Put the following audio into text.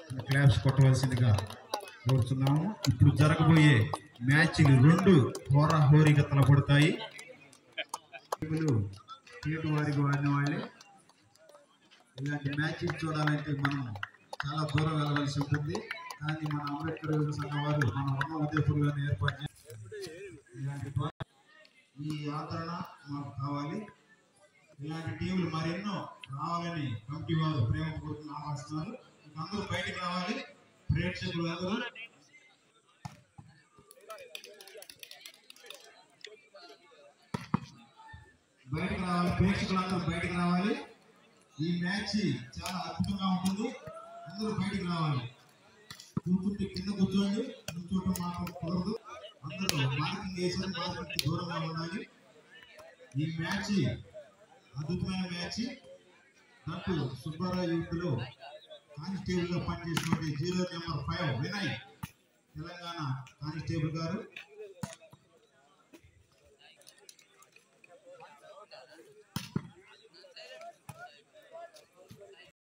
Claps కొట్టవలసిందిగా కోరుతున్నాము. ఇప్పుడు జరగబోయే మ్యాచ్లు రెండు హోరాహోరీగా తలపడతాయి. టీటు వారికి వాడిన వాళ్ళే. ఇలాంటి మ్యాచ్లు చూడాలంటే మనం చాలా దూరం వెళ్ళవలసి ఉంటుంది. కానీ మన అంబేద్కర్ యువత సంఘం వారు మన ఉన్న ఉదయపూర్లోనే ఏర్పాటు చేస్తారు. ఇలాంటి ఈ ఆదరణ మాకు కావాలి. ఇలాంటి టీములు మరెన్నో రావాలని కమిటీ వారు ప్రేమపూర్వకంగా ఆహ్వానిస్తున్నారు. అందరూ బయటకు రావాలి. ప్రేక్షకులు అందరూ బయటకు రావాలి. ప్రేక్షకులందరూ బయటకు రావాలి. ఈ మ్యాచ్ చాలా అద్భుతంగా ఉంటుంది. అందరూ బయటకు రావాలి. కూర్చుంటే కింద కూర్చోండి. కూర్చోవడం మాత్రం కుదరదు. అందరూ మార్కింగ్ వేసారు. మార్కింగ్ దూరంగా ఉండాలి. ఈ మ్యాచ్ అద్భుతమైన మ్యాచ్. నాకు సుబ్బారావు యూత్లో కానిస్టేబుల్ గా పనిచేసినటువంటి 0 నెంబర్ 5 వినయ్ తెలంగాణ కానిస్టేబుల్ గారు